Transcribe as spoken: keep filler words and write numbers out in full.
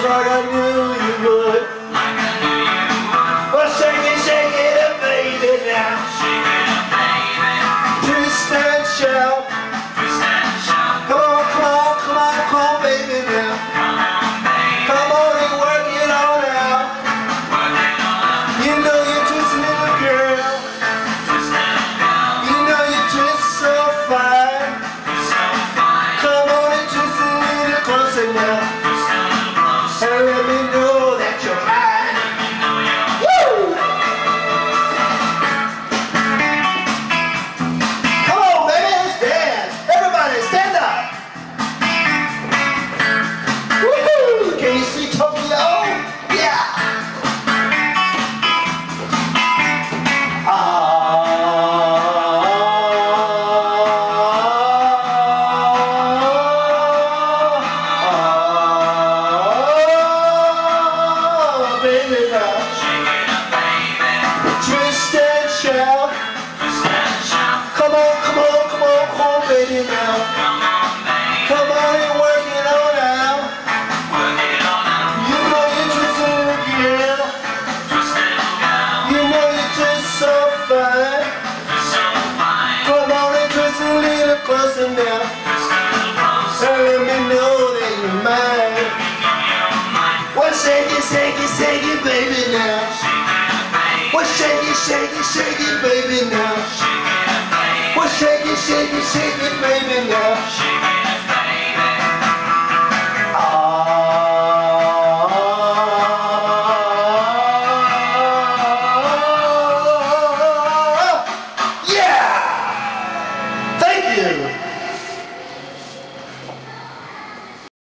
like I knew you would. Like I knew you would. Well, shake it, shake it up, baby, now. Shake it up, baby. Twist and shout. Twist and shout. Come on, come on, come on, come on, baby, now. Come on, baby. Come on and work it on out. Work it on out. You know you're twist, little girl. Twist and girl. You know you twist so fine. So fine. Come on and twist a little closer now. Twist a little closer. And let me know that you're mine. Let me know you're Woo! Come on, baby, let's dance. Everybody, stand up. Woohoo! Can you see Tokyo? Yeah. Baby, now. Shake it up, baby. Twist and shout. Twist and shout. Come on, come on, come on, come on, baby, now. Come on, baby. Come on and work it on out. Work it on out. You know you're just a little girl. Twist it girl. You know you're just so fine. So fine. Come on and twist a little closer now. Twist a little closer. And let me know that you're mine. Let me know you're mine. Well, shake it, shake it, shake it, baby, now. Shake it up, baby. Well, shake it, shake it, shake it, baby, now. Shake it up, baby. Well, shake it, shake it, shake it, baby.